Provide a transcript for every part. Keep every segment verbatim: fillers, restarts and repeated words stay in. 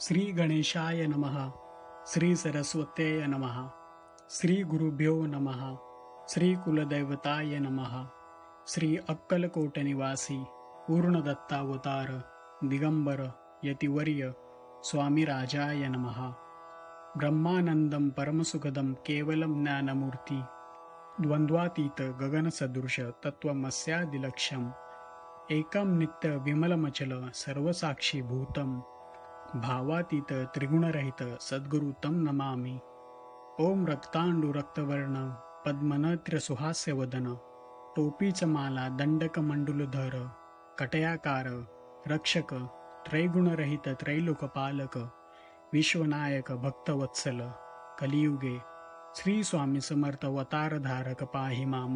श्री गणेशाय नमः. श्री सरस्वत्यै नमः. श्री गुरुभ्यो नमः. श्री कुलदैवताय नमः. श्री अक्कलकोट निवासी पूर्णदत्तावतार दिगंबर यतिवर्य स्वामी राजाय नमः. ब्रह्मानंदम परमसुखदम केवलम ज्ञानमूर्ती द्वंद्वातीत गगनसदृश तत्वमस्यादिलक्ष्यम एकम नित्य विमलमचल सर्वसाक्षी भूतम भावातीत त्रिगुणरहित सद्गुरु तम नमामि. ओम रक्तांडु रक्तवर्ण पद्मनत्र सुहास्य वदन टोपीच माला दंडक मंडुलधर कटयाकार रक्षक त्रैगुणरहित त्रैलोकपालक विश्वनायक भक्तवत्सल कलियुगे श्री स्वामी समर्थ अवतारधारक पाहि माम.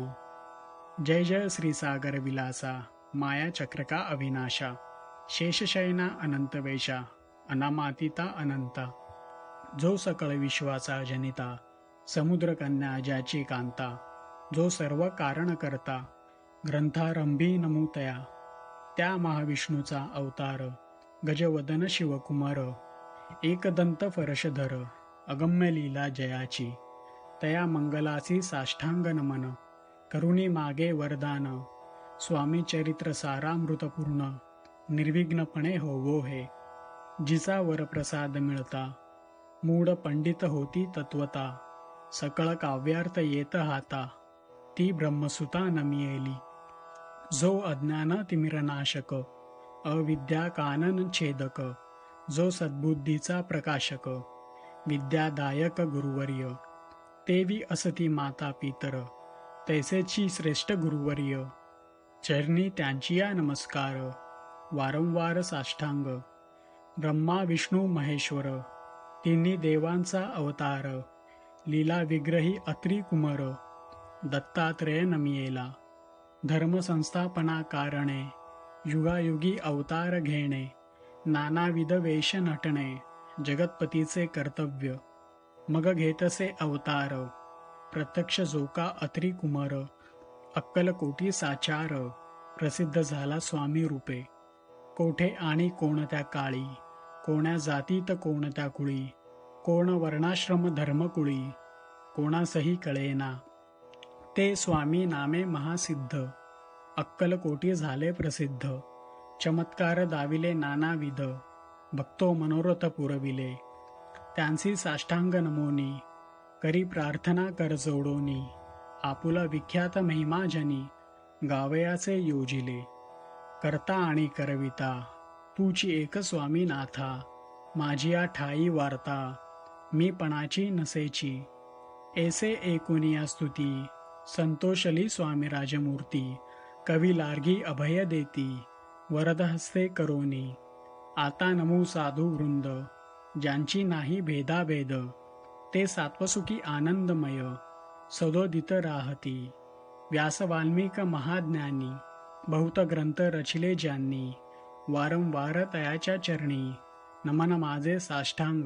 जय जय श्री सागर विलासा माया चक्रका अविनाशा शेषशयना अनंत वेशा अनामातीता अनंता जो सकळ विश्वाचा जनिता समुद्रकन्या ज्याची कांता जो सर्व कारण करता ग्रंथारंभी नमूतया त्या महाविष्णूचा अवतार गजवदन शिवकुमार एकदंत फरशधर अगम्य लीला जयाची तया मंगलाची साष्टांग नमन करुणी मागे वरदान स्वामी चरित्र सारामृतपूर्ण निर्विघ्नपणे होवो हे. जिचा वरप्रसाद मिळता मूढ पंडित होती तत्वता सकळ काव्यार्थ येत हाता ती ब्रह्मसुता नमियेली. जो अज्ञान तिमिरनाशक अविद्या कानन छेदक जो सद्बुद्धीचा प्रकाशक विद्यादायक गुरुवर्य तेवी असती माता पितर तैसेची श्रेष्ठ गुरुवर्य चरणी त्यांची या नमस्कार वारंवार साष्टांग. ब्रह्मा विष्णू महेश्वर तिन्ही देवांचा अवतार लीला विग्रही अत्री कुमार दत्तात्रेय नमियेला. धर्मसंस्थापना कारणे युगायुगी अवतार घेणे नानाविध वेश नटणे जगतपतीचे कर्तव्य मग घेतसे अवतार प्रत्यक्ष जोका अत्री कुमार अक्कलकोटी साचार प्रसिद्ध झाला स्वामी रूपे. कोठे आणि कोणत्या काळी कोण्या जातीत कोणत्या कुळी कोण वर्णाश्रम धर्मकुळी कोणासही कळेना ते स्वामी नामे महासिद्ध अक्कलकोटी झाले प्रसिद्ध. चमत्कार दाविले नानाविध भक्तो मनोरथ पुरविले त्यांची साष्टांग नमोनी करी प्रार्थना कर जोडोनी आपुला विख्यात महिमाजनी गावयाचे योजिले. करता आणि करविता तूची एक स्वामी नाथा माझी या ठाई वार्ता मी पणाची नसेची ऐसे एकुनिया स्तुती संतोषली स्वामी राजमूर्ती कवी लार्गी अभय देती वरदहस्ते करोनी. आता नमू साधू वृंद ज्यांची नाही भेदाभेद ते सात्वसुखी आनंदमय सदोदित राहती. व्यास वाल्मिक महाज्ञानी बहुत ग्रंथ रचिले ज्यांनी वारंवार तयाच्या चरणी नमन माझे साष्टांग.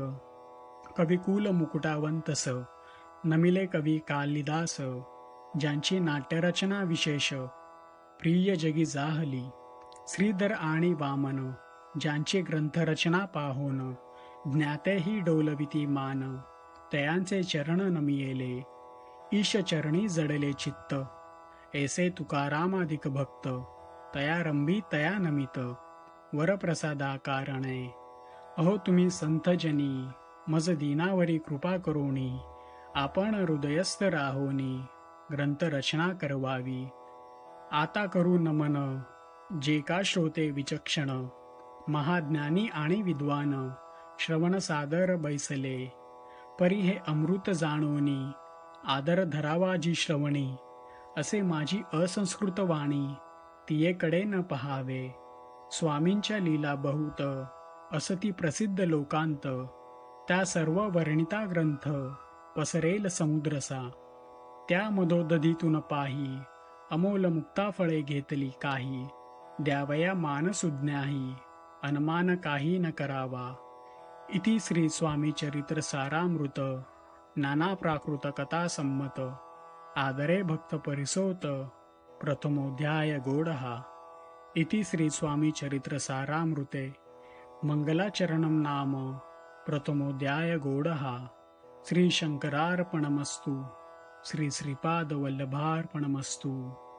कविकुल मुकुटावंतस नमिले कवी कालिदास ज्यांची नाट्यरचना विशेष प्रिय जगी जाहली. श्रीधर आणि वामन ज्यांची ग्रंथरचना पाहोन ज्ञातेही डोलविती मान तयांचे चरण नमियेले. ईश चरणी जडले चित्त ऐसे तुकारामाधिक भक्त तया रंभी तया नमित वरप्रसादा कारणे. अहो तुम्ही संतजनी मज दीनावरी कृपा करोनी आपण हृदयस्थ राहोनी ग्रंथरचना करवावी. आता करू नमन जे का श्रोते विचक्षण महाज्ञानी आणि विद्वान श्रवण सादर बैसले परी हे अमृत जाणोनी आदर धरावा जी श्रवणी असे माझी असंस्कृत वाणी तियेकडे न पहावे. स्वामींच्या लीला बहुत असती प्रसिद्ध लोकांत त्या सर्व वर्णिता ग्रंथ पसरेल समुद्रसा. त्या मधोदधीतून पाही अमोल मुक्ता फळे घेतली काही द्यावया मान सुज्ञाही अनमान काही न करावा. इति श्री स्वामी चरित्र सारामृत नाना प्राकृत कथा संमत आदरे भक्त परिसोत प्रथमोध्याय गोडहा. इति श्री स्वामी चरित्र सारामृते मंगलाचरणम नाम प्रथमोऽध्याय गौडः श्रीशङ्करार्पणमस्तु श्री श्रीपादवल्लभार्पणमस्तु।